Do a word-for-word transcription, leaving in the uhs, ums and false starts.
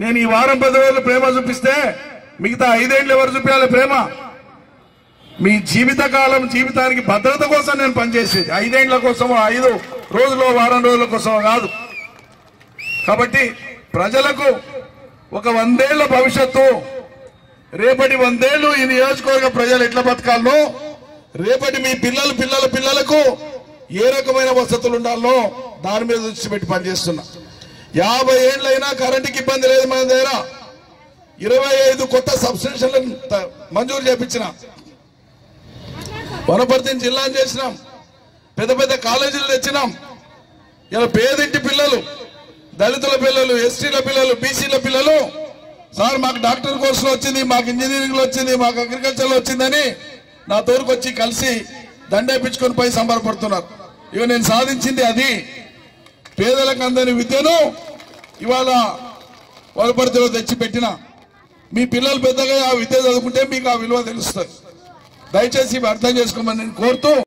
నేను ఈ వారం పది రోజులు ప్రేమ చూపిస్తే మిగతా ఐదేళ్లు ఎవరు చూపించాలి ప్రేమ? మీ జీవితకాలం జీవితానికి భద్రత కోసం నేను పనిచేసేది, ఐదేళ్ల కోసమో ఐదు రోజులు వారం రోజుల కోసమో కాదు. కాబట్టి ప్రజలకు ఒక వందేళ్ల భవిష్యత్తు, రేపటి వందేళ్లు ఈ నియోజకవర్గ ప్రజలు ఎట్లా బతకాలో, రేపటి మీ పిల్లలు పిల్లల పిల్లలకు ఏ రకమైన వసతులు ఉండాలో దాని మీద దృష్టి పెట్టి పనిచేస్తున్నా. యాభై ఏళ్ళైనా కరెంటుకి ఇబ్బంది లేదు మన దగ్గర. ఇరవై ఐదు కొత్త సబ్స్టేషన్లను మంజూరు చేపించిన, వనపర్తిని జిల్లాను చేసినాం, పెద్ద పెద్ద కాలేజీలు తెచ్చినాం. ఇలా పేదింటి పిల్లలు, దళితుల పిల్లలు, ఎస్టీల పిల్లలు, బీసీల పిల్లలు, సార్ మాకు డాక్టర్ కోర్సులో వచ్చింది, మాకు ఇంజనీరింగ్ లో వచ్చింది, మాకు అగ్రికల్చర్ లో వచ్చిందని నా తోరుకు వచ్చి కలిసి దండేపించుకొని పోయి సంబరపడుతున్నారు. ఇక నేను సాధించింది అది. పేదలకు అందని విద్యను ఇవాళ వనపర్తిలో తెచ్చి పెట్టిన. మీ పిల్లలు పెద్దగా ఆ విద్య చదువుకుంటే మీకు ఆ విలువ తెలుస్తుంది. దయచేసి అర్థం చేసుకోమని నేను కోరుతూ